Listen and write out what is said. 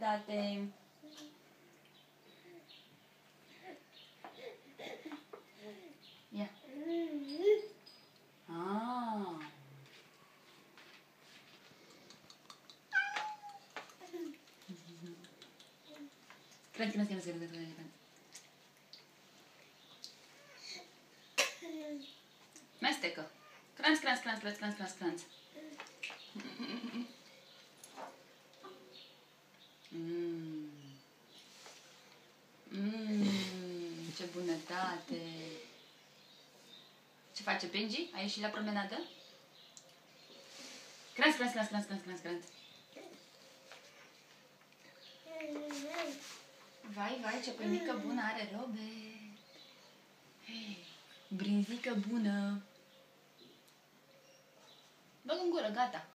bunătate. Ia. Ah. Crunch. Mestecă. Crunch. Ce bunătate! Ce face Benji? A ieșit la promenadă? Crunch. Vai, ce păimică bună are Robe! Hey, brinzică bună! Bă în gură, gata!